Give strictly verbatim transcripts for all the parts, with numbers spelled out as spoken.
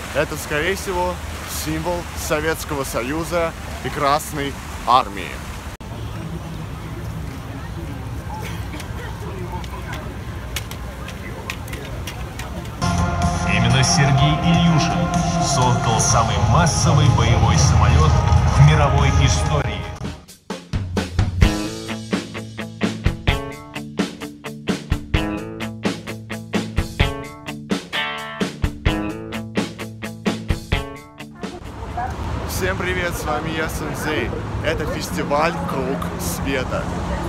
Это, скорее всего, символ Советского Союза и Красной Армии. Именно Сергей Ильюшин создал самый массовый боевой самолет в мировой истории. Всем привет, с вами я, Сенсей. Это фестиваль «Круг света».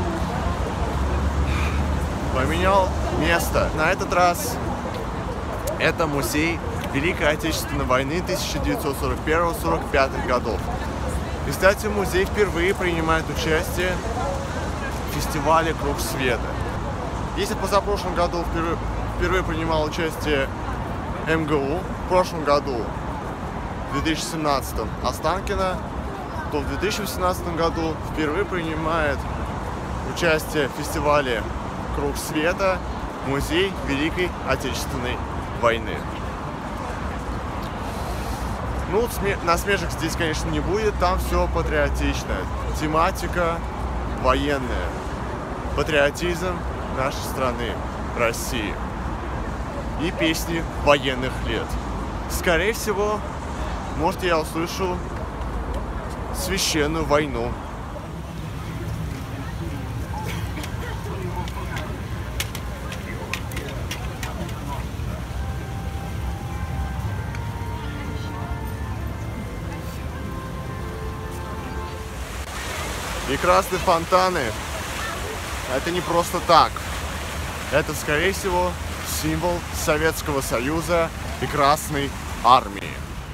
Поменял место. На этот раз это музей Великой Отечественной войны тысяча девятьсот сорок первого — сорок пятого годов. И, кстати, музей впервые принимает участие в фестивале «Круг света». Если в позапрошлом году впервые, впервые принимал участие эм гэ у, в прошлом году, в две тысячи семнадцатом, Останкино, то в две тысячи восемнадцатом году впервые принимает участие в фестивале «Круг света» музей Великой Отечественной войны. Ну, насмешек здесь, конечно, не будет, там все патриотично. Тематика военная. Патриотизм нашей страны, России. И песни военных лет. Скорее всего, может, я услышу священную войну. И красные фонтаны — это не просто так. Это, скорее всего, символ Советского Союза и Красной Армии.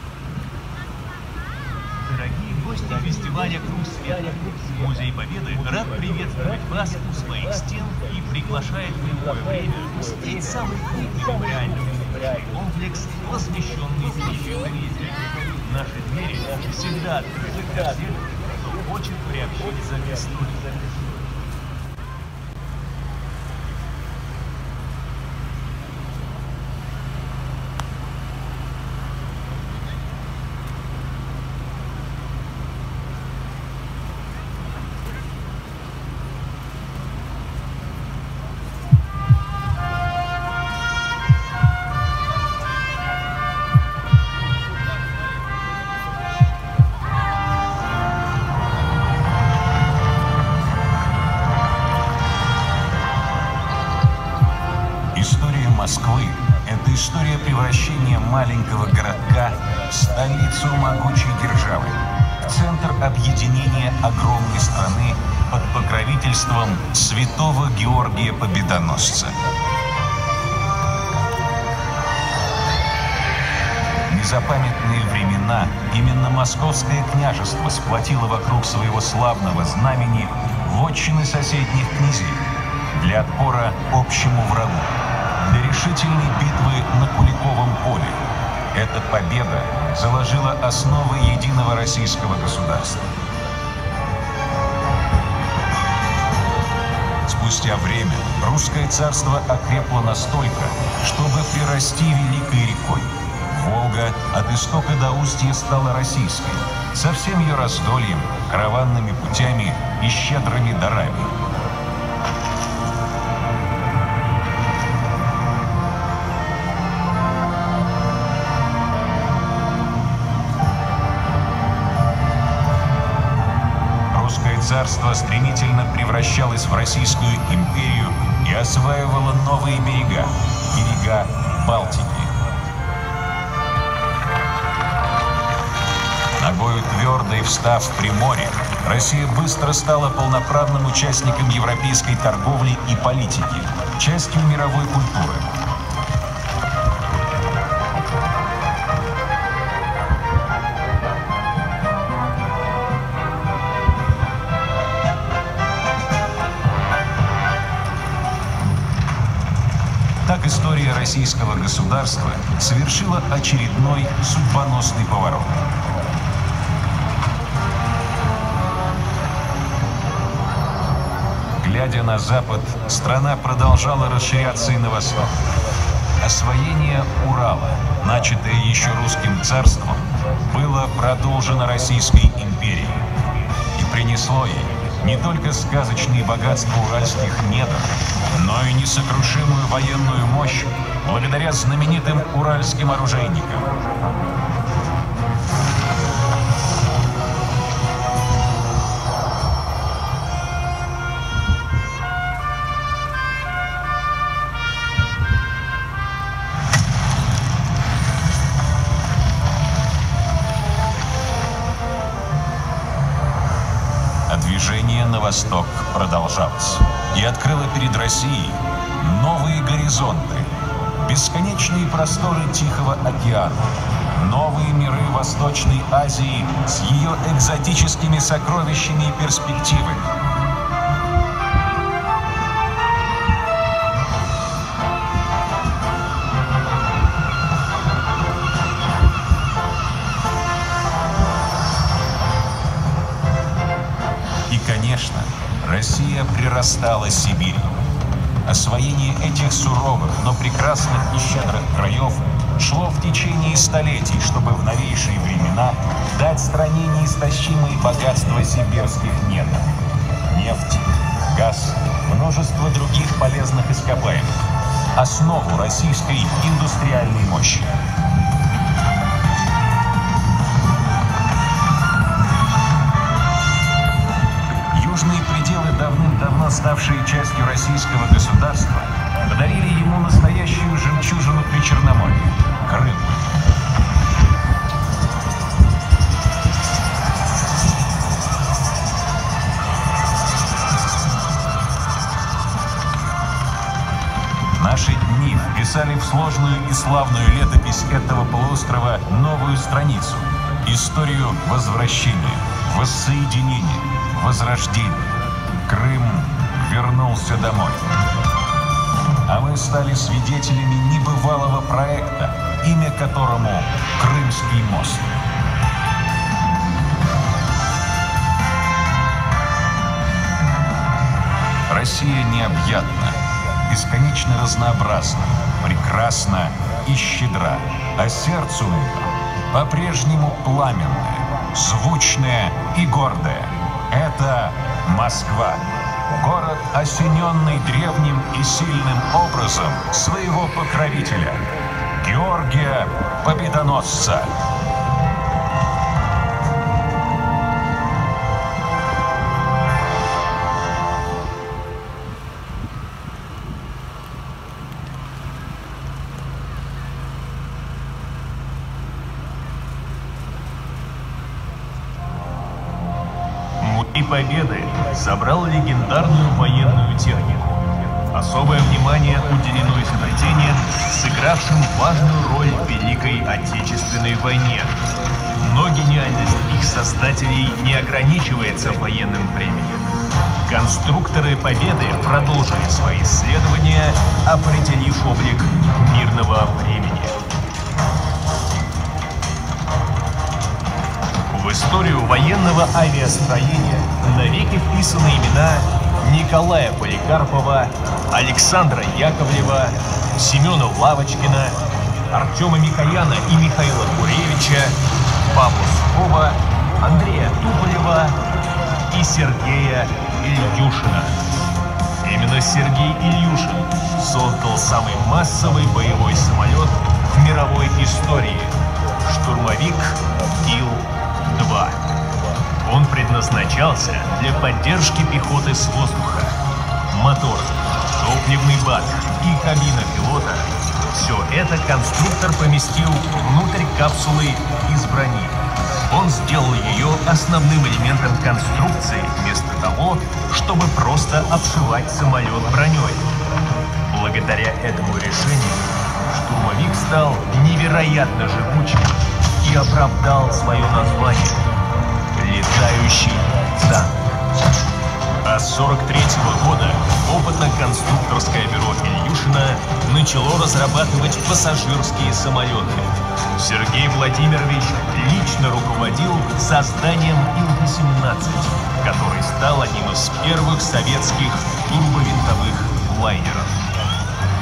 Дорогие гости фестиваля «Круг света», Музей Победы рад приветствовать вас у своих стен и приглашает в любое время посетить самый крупный мемориальный комплекс, посвященный Великой Победе. Наши двери всегда открыты для всех, кто хочет приобщиться к истории. Москвы – это история превращения маленького городка в столицу могучей державы, в центр объединения огромной страны под покровительством святого Георгия Победоносца. В незапамятные времена именно Московское княжество сплотило вокруг своего славного знамени вотчины соседних князей для отпора общему врагу. Для решительной битвы на Куликовом поле. Эта победа заложила основы единого российского государства. Спустя время русское царство окрепло настолько, чтобы прирасти великой рекой. Волга от истока до устья стала российской, со всем ее раздольем, караванными путями и щедрыми дарами. Царство стремительно превращалось в Российскую империю и осваивало новые берега, берега Балтики. Ногою твердой встав в Приморье, Россия быстро стала полноправным участником европейской торговли и политики, частью мировой культуры. Так история российского государства совершила очередной судьбоносный поворот. Глядя на запад, страна продолжала расширяться и на восток. Освоение Урала, начатое еще русским царством, было продолжено Российской империей и принесло ей не только сказочные богатства уральских недр, но и несокрушимую военную мощь благодаря знаменитым уральским оружейникам. Движение на восток продолжалось и открыло перед Россией новые горизонты, бесконечные просторы Тихого океана, новые миры Восточной Азии с ее экзотическими сокровищами и перспективами. Конечно, Россия прирастала Сибирью. Освоение этих суровых, но прекрасных и щедрых краев шло в течение столетий, чтобы в новейшие времена дать стране неистощимые богатства сибирских недр. Нефть, газ, множество других полезных ископаемых. Основу российской индустриальной мощи. Южные пределы, давным-давно ставшие частью российского государства, подарили ему настоящую жемчужину Причерноморья – Крым. Наши дни вписали в сложную и славную летопись этого полуострова новую страницу – историю возвращения, воссоединения, возрождение. Крым вернулся домой. А мы стали свидетелями небывалого проекта, имя которому Крымский мост. Россия необъятна, бесконечно разнообразна, прекрасна и щедра, а сердце у нее по-прежнему пламенное, звучное и гордое. Это Москва. Город, осененный древним и сильным образом своего покровителя, Георгия Победоносца. И Победы собрал легендарную военную технику. Особое внимание уделено изобретениям, сыгравшим важную роль в Великой Отечественной войне. Но гениальность их создателей не ограничивается военным временем. Конструкторы Победы продолжили свои исследования, определив облик мирного времени. В историю военного авиастроения навеки вписаны имена Николая Поликарпова, Александра Яковлева, Семена Лавочкина, Артема Микояна и Михаила Гуревича, Павла Сухова, Андрея Туполева и Сергея Ильюшина. Именно Сергей Ильюшин создал самый массовый боевой самолет в мировой истории – штурмовик Ил два. Он предназначался для поддержки пехоты с воздуха. Мотор, топливный бак и кабина пилота – все это конструктор поместил внутрь капсулы из брони. Он сделал ее основным элементом конструкции вместо того, чтобы просто обшивать самолет броней. Благодаря этому решению штурмовик стал невероятно живучим и оправдал свое название – летающий танк. А с сорок третьего года опытно-конструкторское бюро Ильюшина начало разрабатывать пассажирские самолеты. Сергей Владимирович лично руководил созданием Ил восемнадцать, который стал одним из первых советских турбовинтовых лайнеров.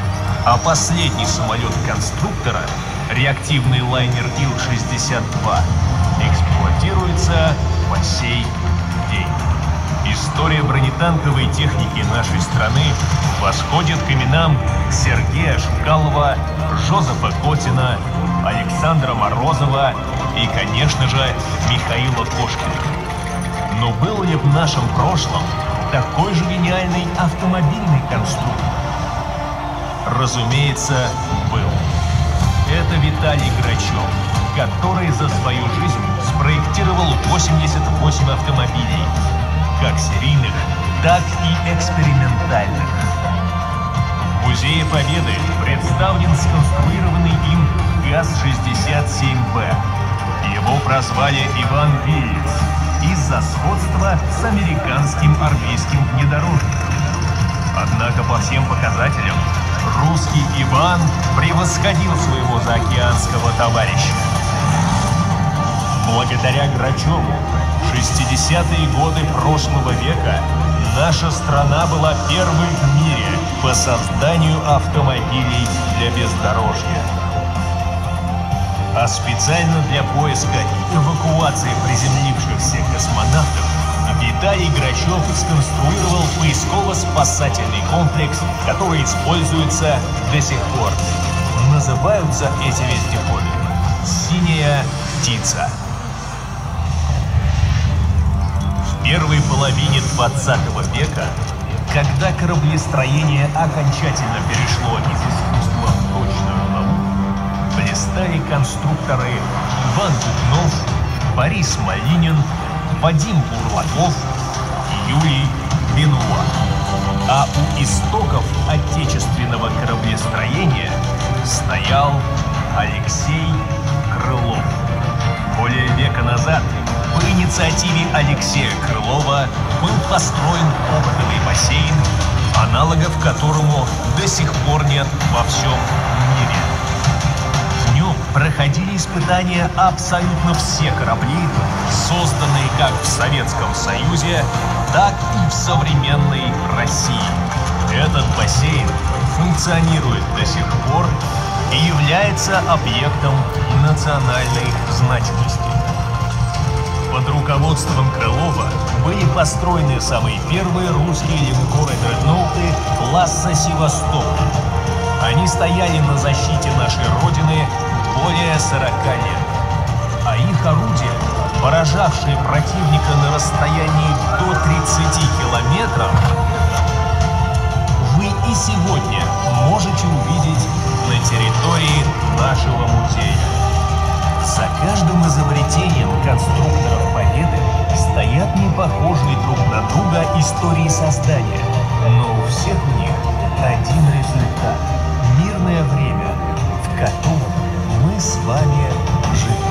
А последний самолет конструктора, реактивный лайнер Ил шестьдесят два, эксплуатируется по сей день. История бронетанковой техники нашей страны восходит к именам Сергея Шкалова, Жозефа Котина, Александра Морозова и, конечно же, Михаила Кошкина. Но был ли в нашем прошлом такой же гениальный автомобильный конструктор? Разумеется, был. Это Виталий Грачев, который за свою жизнь спроектировал восемьдесят восемь автомобилей, как серийных, так и экспериментальных. В Музее Победы представлен сконструированный им ГАЗ шестьдесят семь Б. Его прозвали Иван Перец из-за сходства с американским армейским внедорожником. Однако по всем показателям русский Иван превосходил своего заокеанского товарища. Благодаря Грачеву в шестидесятые годы прошлого века наша страна была первой в мире по созданию автомобилей для бездорожья. А специально для поиска и эвакуации приземлившихся космонавтов Виталий Грачев сконструировал поисково-спасательный комплекс, который используется до сих пор. Называются эти вездеходы «Синяя птица». В первой половине двадцатого века, когда кораблестроение окончательно перешло из искусства в точную науку, блистали конструкторы Иван Бубнов, Борис Малинин, Вадим Бурлаков и Юрий Бенуа. А у истоков отечественного кораблестроения стоял Алексей Крылов. Более века назад по инициативе Алексея Крылова был построен опытный бассейн, аналогов которому до сих пор нет во всем мире. В нем проходили испытания абсолютно все корабли, созданные как в Советском Союзе, так и в современной России. Этот бассейн функционирует до сих пор и является объектом национальной значимости. Под руководством Крылова были построены самые первые русские линкоры-дредноуты класса «Севастополь». Они стояли на защите нашей Родины более сорока лет, а их орудия, поражавшие противника на расстоянии до тридцати километров, вы и сегодня можете увидеть на территории нашего музея. За каждым изобретением конструкторов Победы стоят непохожие друг на друга истории создания, но у всех у них один результат – мирное время, в котором мы с вами живем.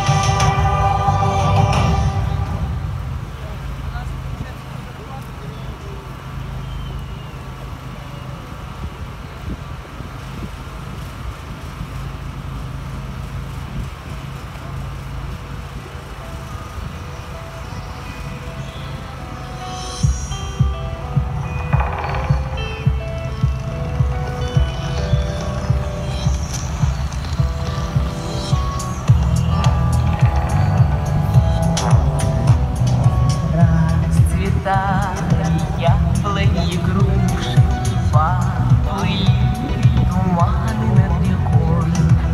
Яблони, груши, плыли туманы над рекой.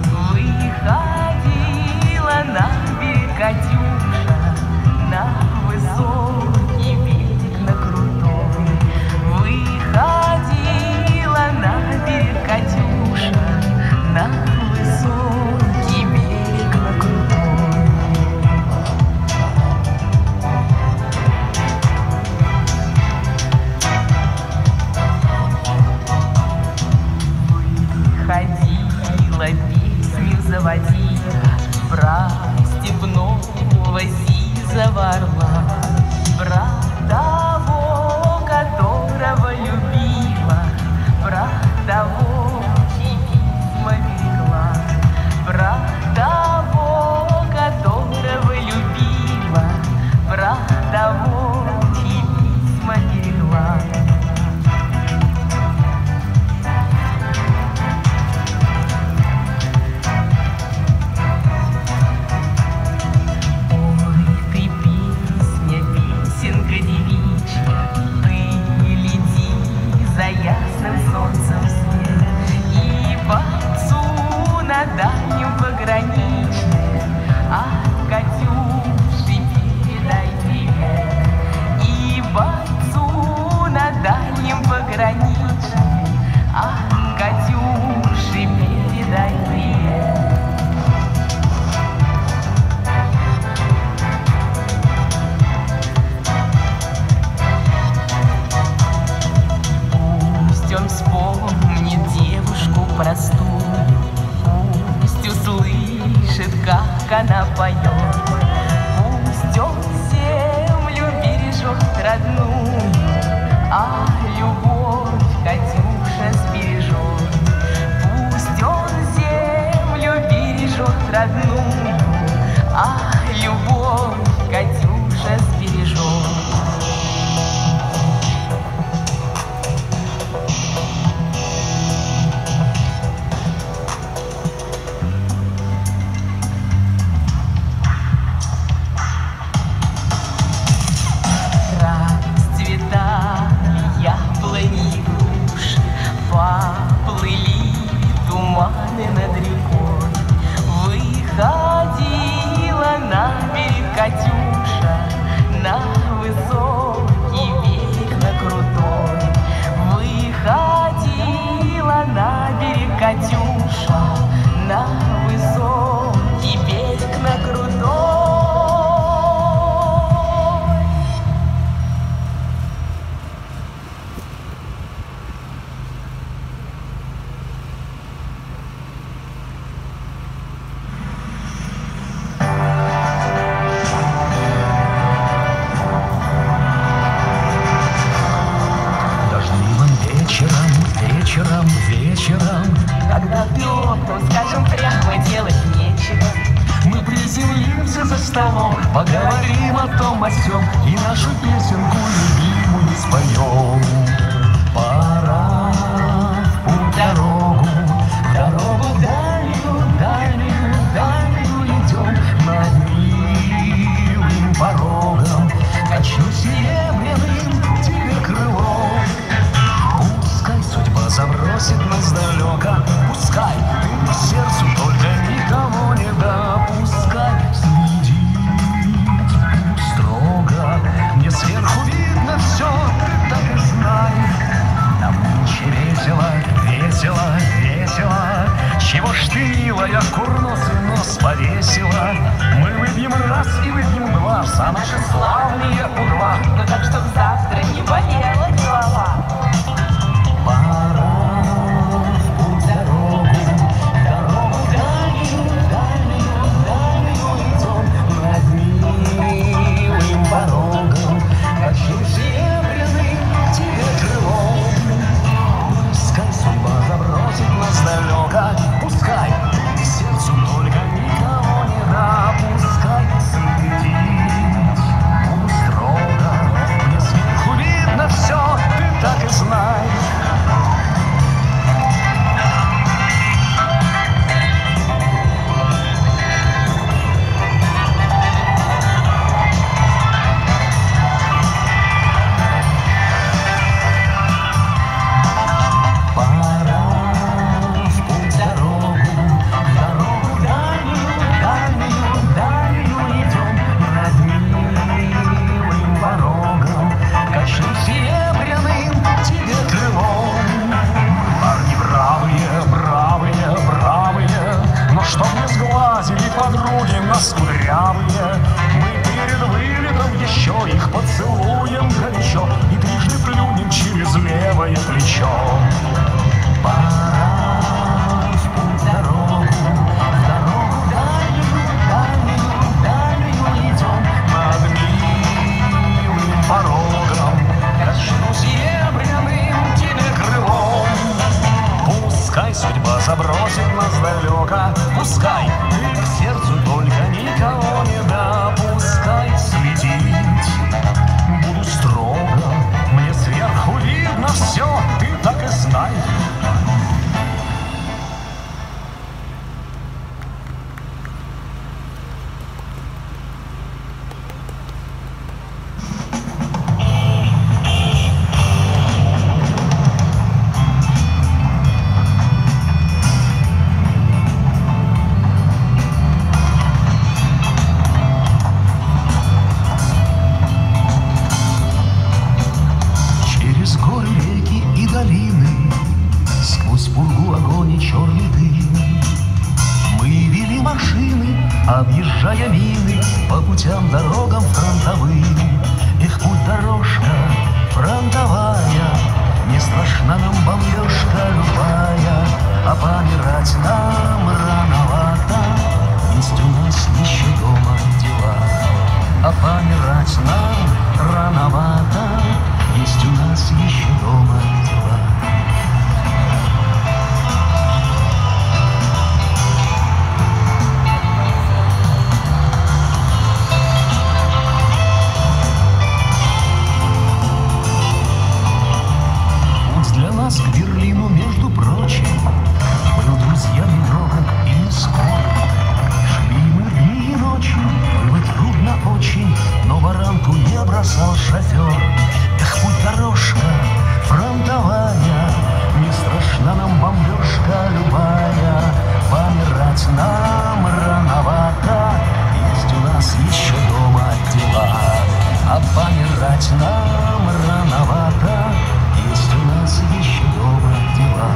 Выходила на берег Катюша, на высокий берег, на крутой. Выходила на берег Катюша, на высокий берег, на крутой. Ходила, песню заводила про степного сизого орла, про того, которого любила, про того, чьи письма берегла, про того, которого любила, про того, чьи письма берегла. как она поет. Пусть он землю бережет родную, а любовь Катюша сбережет. Пусть он землю бережет родную, а любовь Катюша сбережет. Поплыли туманы над рекой, выходила на берег Катюша, на высокий берег, на крутой. Выходила на берег Катюша, на высокий берег, на крутой. Вечером, вечером, когда пьем, то скажем прямо, делать нечего. мы приземлимся за столом, поговорим о том, о сём, и нашу песенку любимую споем. Пора в путь дорогу, в дорогу дальнюю, дальнюю, дальнюю идем. Над милым порогом качну серебряным тебе крылом. Пускай судьба забросит нас далеко, пускай ты к сердцу только никого не допускай. Следить буду строго, мне сверху видно все, ты так и знай. Нам нынче весело, весело, весело. Чего ж ты, милая, курносый нос повесила? Мы выпьем раз и выпьем два за наши славные удва. Ну так, чтоб завтра не болела голова. Пора в путь дорогу, дорогу дальнюю, дальнюю, дальнюю идем. Над милым порогом качну серебряным тебе крылом. Пускай судьба забросит нас далеко, пускай к сердцу только никого не допускай. Следить буду строго, мне сверху видно все, ты так и знай. Подруги нас кудрявые, мы перед вылетом еще их поцелуем горячо и трижды плюнем через левое плечо. Пора в путь дорогу, в дорогу дальнюю, дальнюю, дальнюю идем. Над милым порогом качну серебряным тебе крылом. Пускай судьба забросит нас далеко, пускай к сердцу только никого не допускай. Следить буду строго, мне сверху видно все, ты так и знай. Объезжая мины по путям, дорогам фронтовым. Их путь дорожка фронтовая, не страшна нам бомбежка любая, а помирать нам рановато. Не есть у нас еще дома дела, а помирать нам рановато. Есть у нас еще дома дела. Путь для нас к Берлину, между прочим, был, друзья, недолг и не скоро. Шли мы дни и ночи, было трудно очень, но баранку не бросал шофер. Эх, путь дорожка фронтовая, не страшна нам бомбежка любая. Помирать нам рановато, есть у нас еще дома дела. А помирать нам рановато, есть у нас еще дома дела.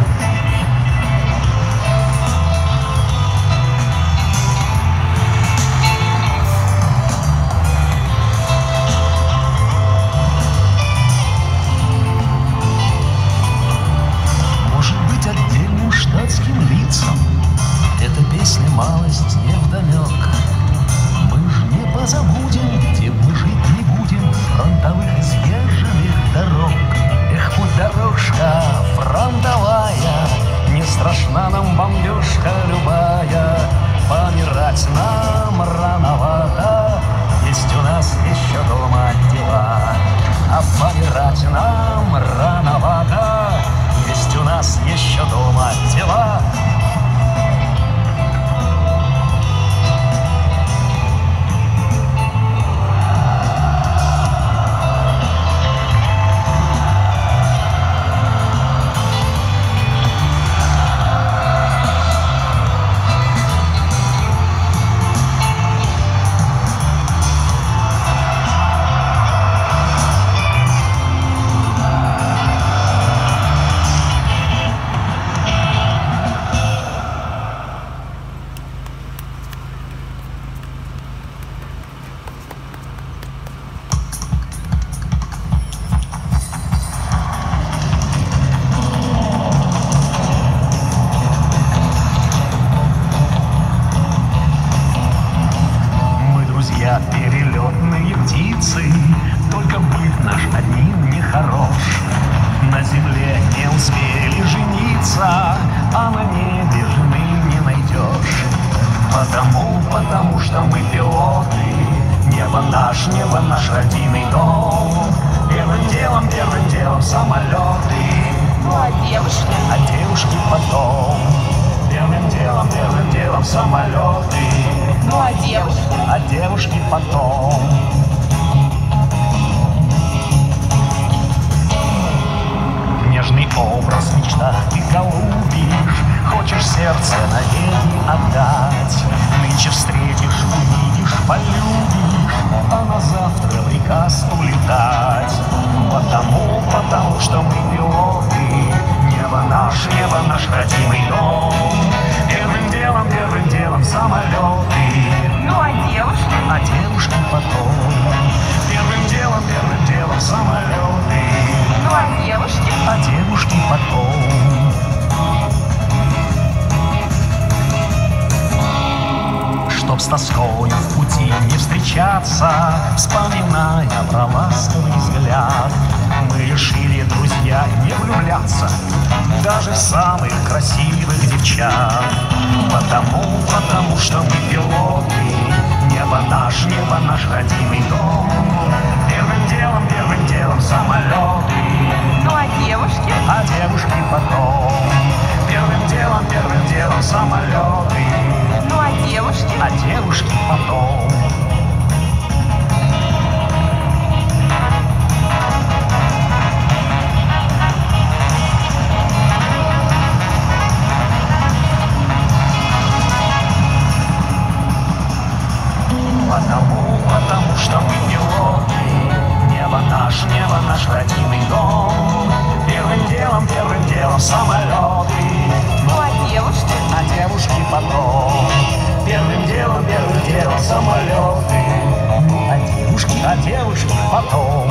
Штатским лицам эта песня малость невдомек. Мы ж не позабудем, где мы жить не будем, фронтовых изъезженных дорог. Эх, путь дорожка фронтовая, не страшна нам бомбежка любая. Помирать нам рановато, есть у нас еще дома дела. А помирать нам рановато, есть у нас еще дома дела. Перелетные птицы, только быт наш одним нехорош. На земле не успели жениться, а на небе жены не найдешь. Потому, потому что мы пилоты, небо наш, небо наш родийный дом. Первым делом, первым делом самолеты, Ну а девушки? а девушки потом. Первым делом, первым делом самолеты, Ну а девушки? а девушки потом. Нежный образ в мечтах ты голубишь, хочешь сердце навеки отдать. Нынче встретишь, увидишь, полюбишь, а на завтра приказ улетать. Потому, потому что мы пилоты, небо наш, небо наш родимый дом. Первым делом, первым делом самолеты, Ну а девушки? а девушки потом. Первым делом, первым делом самолеты, Ну а девушки? а девушки потом. Чтоб с тоскою в пути не встречаться, вспоминая про ласковый взгляд, мы решили, друзья, не влюбляться даже в самых красивых девчат. Потому, потому что мы пилоты, небо наш, небо наш родимый дом. Первым делом, первым делом самолеты, Ну а девушки? а девушки потом. Первым делом, первым делом самолеты, Ну а девушки? а девушки потом. Потому, потому что мы пилоты, небо наш, небо наш родимый дом. Первым делом, первым делом самолеты, Ну а девушки? а девушки потом. Первым делом, первым делом самолеты, а девушки, а девушки потом.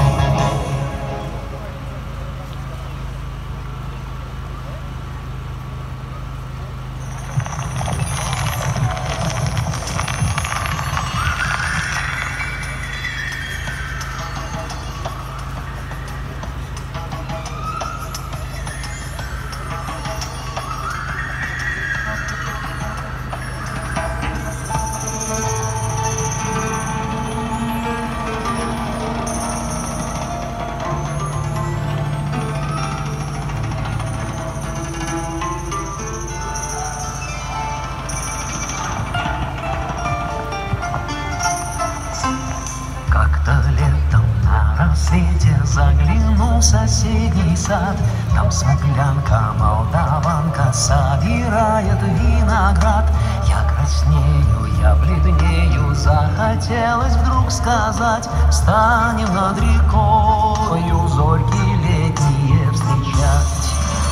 рассвете загляну в соседний сад. Там смуглянка, молдаванка собирает виноград. Я краснею, я бледнею, захотелось вдруг сказать: встанем над рекою зорьки летние встречать.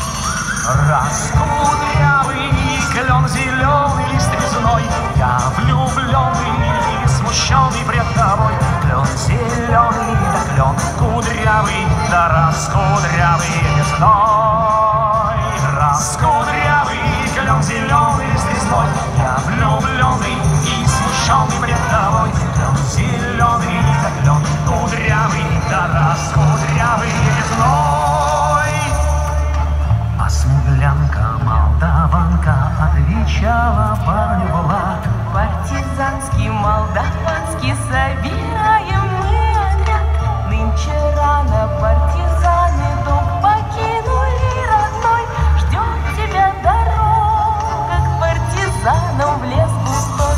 Раскудрявый клен зеленый лист резной, я влюбленный и смущенный пред тобой. Клен зеленый, да клен кудрявый, да раскудрявый весной. Раскудрявый клен зеленый лист резной, я влюбленный и смущенный пред тобой. Клен зеленый, да клен кудрявый, да раскудрявый весной. А смуглянка, молдаванка отвечала парню была: партизанский, молдаванский собираем мы отряд. Нынче рано партизаны дом покинули родной. Ждет тебя дорога к партизанам в лес густой.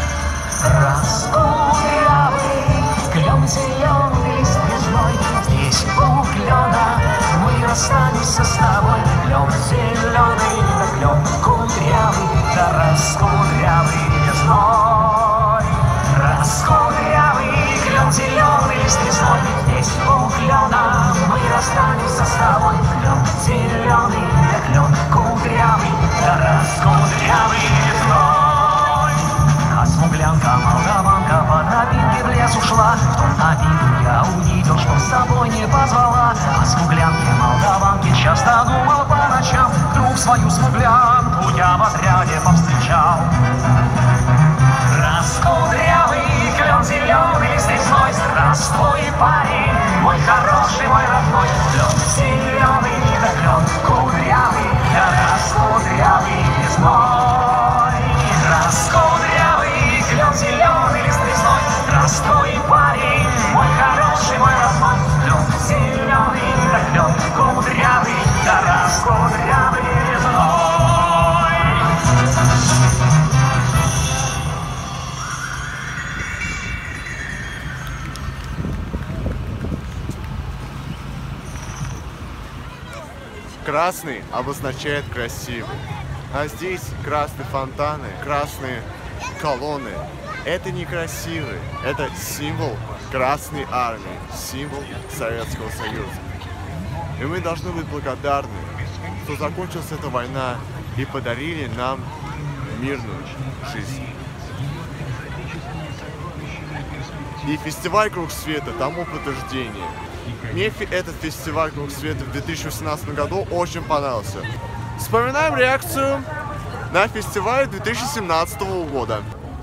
Раскудрявый клен зеленый лист резной, здесь у клена мы расстанемся с тобой. Клен зеленый, да клен кудрявый, да раскудрявый весной. Раскудрявый клен зеленый лист резной, здесь у клена мы расстанемся с тобой. Клен зеленый, да клен кудрявый, да раскудрявый весной. А смуглянка, молдаванка по тропинке в лес ушла. В том обиду я увидел, что с собой не позвала. А смуглянке, молдаванке часто думал по ночам. Вдруг свою смуглянку я в отряде повстречал. Раскудрявый клен зеленый лист резной, здравствуй, парень, мой хороший, мой родной. Клен зеленый, да клен кудрявый, да раскудрявый весной. Раскудрявый клен зеленый лист резной, здравствуй, парень, мой хороший, мой родной. Клен зеленый, да клен кудрявый, да раскудрявый весной. Красный обозначает красивый. А здесь красные фонтаны, красные колонны. Это не красивый, это символ Красной Армии, символ Советского Союза. И мы должны быть благодарны, что закончилась эта война и подарили нам мирную жизнь. И фестиваль «Круг света» тому подтверждение. Мне этот фестиваль «Круг света» в две тысячи восемнадцатом году очень понравился. Вспоминаем реакцию на фестиваль две тысячи семнадцатого года.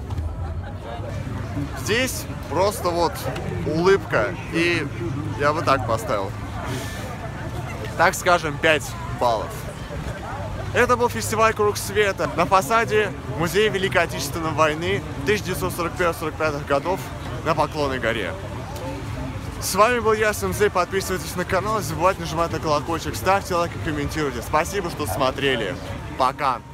Здесь просто вот улыбка, и я бы так поставил. Так скажем, пять баллов. Это был фестиваль «Круг света» на фасаде Музея Великой Отечественной войны тысяча девятьсот сорок первого — сорок пятого годов на Поклонной горе. С вами был я, Сэмзэй. Подписывайтесь на канал, не забывайте нажимать на колокольчик, ставьте лайк и комментируйте. Спасибо, что смотрели. Пока!